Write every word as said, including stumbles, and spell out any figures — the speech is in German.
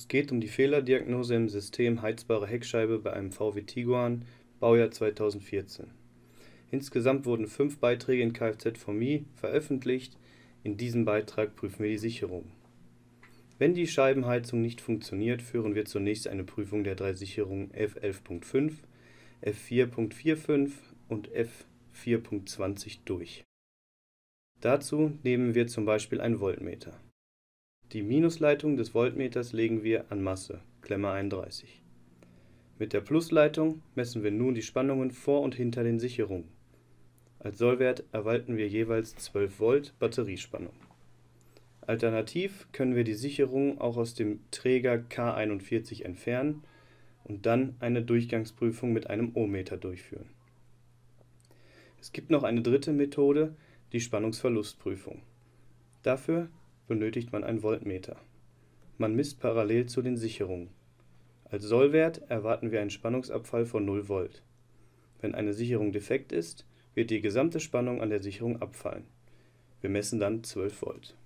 geht um die Fehlerdiagnose im System heizbare Heckscheibe bei einem V W Tiguan, Baujahr zweitausendvierzehn. Insgesamt wurden fünf Beiträge in Kfz for me veröffentlicht. In diesem Beitrag prüfen wir die Sicherung. Wenn die Scheibenheizung nicht funktioniert, führen wir zunächst eine Prüfung der drei Sicherungen F elf Punkt fünf, F vier Punkt fünfundvierzig und F vier Punkt zwanzig durch. Dazu nehmen wir zum Beispiel ein Voltmeter. Die Minusleitung des Voltmeters legen wir an Masse, Klemmer einunddreißig. Mit der Plusleitung messen wir nun die Spannungen vor und hinter den Sicherungen. Als Sollwert erhalten wir jeweils zwölf Volt Batteriespannung. Alternativ können wir die Sicherung auch aus dem Träger K einundvierzig entfernen und dann eine Durchgangsprüfung mit einem Ohmmeter durchführen. Es gibt noch eine dritte Methode, die Spannungsverlustprüfung. Dafür benötigt man ein Voltmeter. Man misst parallel zu den Sicherungen. Als Sollwert erwarten wir einen Spannungsabfall von null Volt. Wenn eine Sicherung defekt ist, wird die gesamte Spannung an der Sicherung abfallen. Wir messen dann zwölf Volt.